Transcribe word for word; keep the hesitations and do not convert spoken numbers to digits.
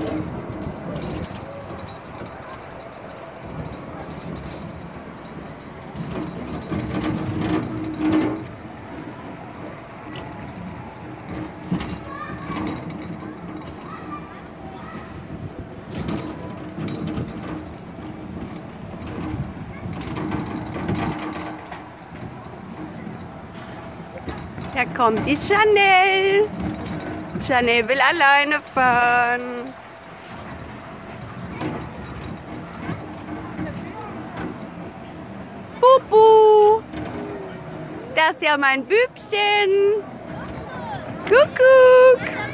Da kommt die Chanel. Chanel will alleine fahren. Bubu. Das ist ja mein Bübchen. Kuckuck.